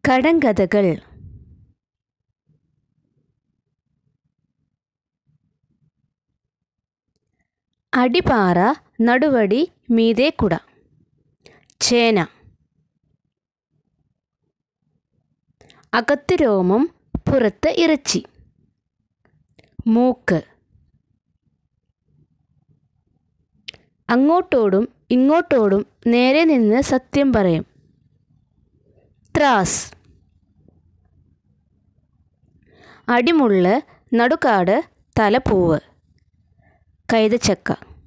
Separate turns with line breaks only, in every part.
കടങ്കഥകൾ. അടിപാറ നടുവടി മീതെ കുട. ചേന. അകത്ത് രോമം പുറത്ത് ഇറച്ചി. മൂക്ക്. അങ്ങോട്ടോടും ഇങ്ങോട്ടോടും നേരെ നിന്ന് സത്യം പറയും. ത്രാസ്. അടിമുള്ള് നടുക്കാട് തലപ്പൂവ്. കൈതച്ചക്ക.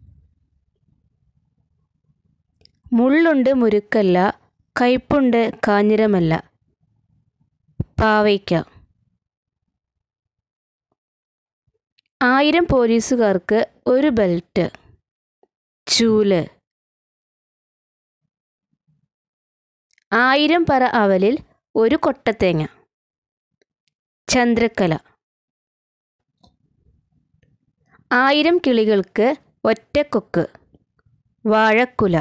മുള്ളുണ്ട് മുരുക്കല്ല, കയ്പുണ്ട് കാഞ്ഞിരമല്ല. പാവയ്ക്ക. 1000 പോലീസുകാർക്ക് ഒരു ബെൽറ്റ്. ചൂല്. 1000 പറ അവലിൽ ഒരു കൊട്ടത്തേങ്ങ. ചന്ദ്രക്കല. 1000 കിളികൾക്ക് ഒറ്റക്കൊക്ക്. വാഴക്കുല.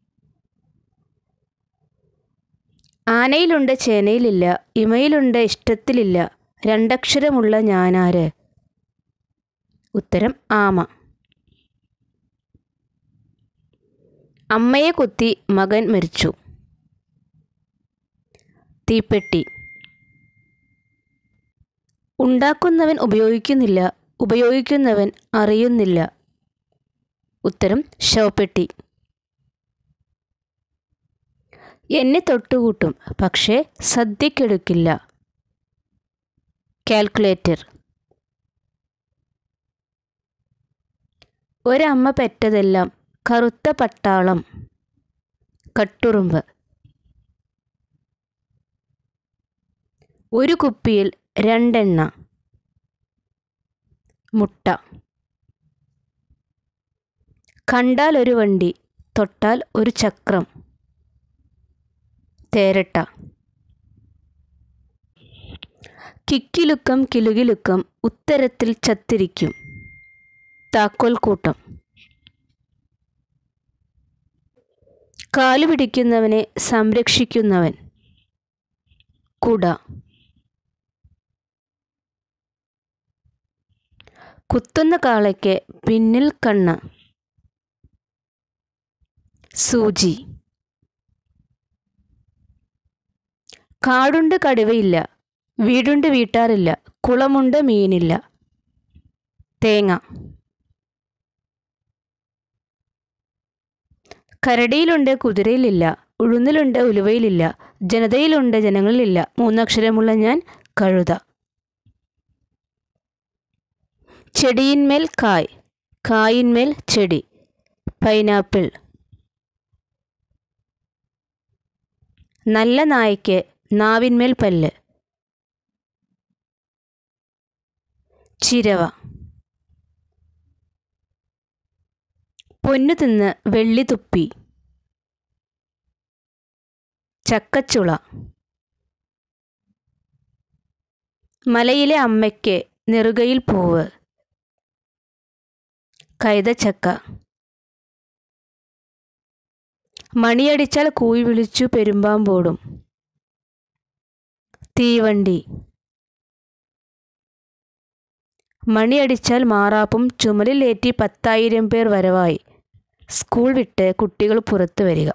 ആനയിലുണ്ട് ചേനയിലില്ല, ഇമയിലുണ്ട് ഇഷ്ടത്തിലില്ല, രണ്ടക്ഷരമുള്ള ഞാനാര്? ഉത്തരം ആമ. അമ്മയെ കുത്തി മകൻ മരിച്ചു. തീപ്പെട്ടി. ഉണ്ടാക്കുന്നവൻ ഉപയോഗിക്കുന്നില്ല, ഉപയോഗിക്കുന്നവൻ അറിയുന്നില്ല. ഉത്തരം ശവപ്പെട്ടി. എന്നെ തൊട്ടുകൂട്ടും, പക്ഷേ സദ്യക്കെടുക്കില്ല. കാൽക്കുലേറ്റർ. ഒരമ്മ പെറ്റതെല്ലാം കറുത്ത പട്ടാളം. കട്ടുറുമ്പ്. ഒരു കുപ്പിയിൽ 2 എണ്ണ. മുട്ട. കണ്ടാൽ ഒരു വണ്ടി, തൊട്ടാൽ ഒരു ചക്രം. തേരട്ട. കിക്കിലുക്കം കിലുകിലുക്കം ഉത്തരത്തിൽ ചത്തിരിക്കും. താക്കോൽ കൂട്ടം. കാലു പിടിക്കുന്നവനെ സംരക്ഷിക്കുന്നവൻ. കുട. കുത്തുന്ന കാളയ്ക്ക് പിന്നിൽ കണ്ണ്. സൂചി. കാടുണ്ട് കടുവയില്ല, വീടുണ്ട് വീട്ടാറില്ല, കുളമുണ്ട് മീനില്ല. തേങ്ങ. കരടിയിലുണ്ട് കുതിരയിലില്ല, ഉഴുന്നിലുണ്ട് ഉലുവയിലില്ല, ജനതയിലുണ്ട് ജനങ്ങളിലില്ല, 3 അക്ഷരമുള്ള ഞാൻ കഴുത. ചെടിയിന്മേൽ കായ്, കായിന്മേൽ ചെടി. പൈനാപ്പിൾ. നല്ല നായ്ക്ക് നാവിന്മേൽ പല്ല്. ചിരവ. പൊന്നു തിന്ന് വെള്ളി തുപ്പി. ചക്കച്ചുള. മലയിലെ അമ്മയ്ക്ക് നെറുകയിൽ പൂവ്. കൈതച്ചക്ക. മണിയടിച്ചാൽ കൂയി വിളിച്ചു പെരുമ്പാമ്പോടും. തീവണ്ടി. മണിയടിച്ചാൽ മാറാപ്പും ചുമലിലേറ്റി 10,000 പേർ വരവായി. സ്കൂൾ വിട്ട് കുട്ടികൾ പുറത്തു വരിക.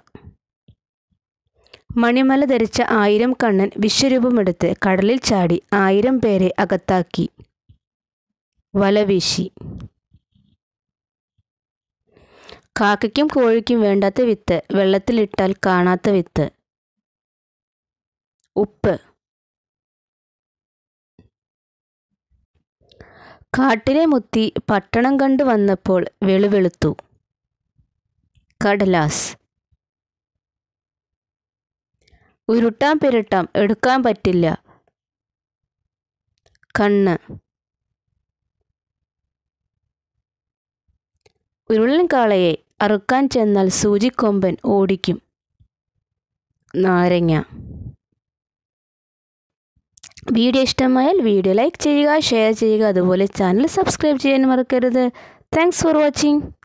മണിമല ധരിച്ച 1000 കണ്ണൻ വിശ്വരൂപമെടുത്ത് കടലിൽ ചാടി 1000 പേരെ അകത്താക്കി. വലവീശി. കാക്കയ്ക്കും കോഴിക്കും വേണ്ടാത്ത വിത്ത് വെള്ളത്തിലിട്ടാൽ കാണാത്ത വിത്ത്. ഉപ്പ്. കാട്ടിലെ മുത്തി പട്ടണം കണ്ടു വന്നപ്പോൾ വെളുവെളുത്തു. കടലാസ്. ഉരുട്ടാം പിരട്ടാം എടുക്കാൻ പറ്റില്ല. കണ്ണ്. ഉരുളൻ കാളയെ അറുക്കാൻ ചെന്നാൽ സൂചിക്കൊമ്പൻ ഓടിക്കും. നാരങ്ങ. വീഡിയോ ഇഷ്ടമായാൽ വീഡിയോ ലൈക്ക് ചെയ്യുക, ഷെയർ ചെയ്യുക, അതുപോലെ ചാനൽ സബ്സ്ക്രൈബ് ചെയ്യാൻ മറക്കരുത്. Thanks for watching.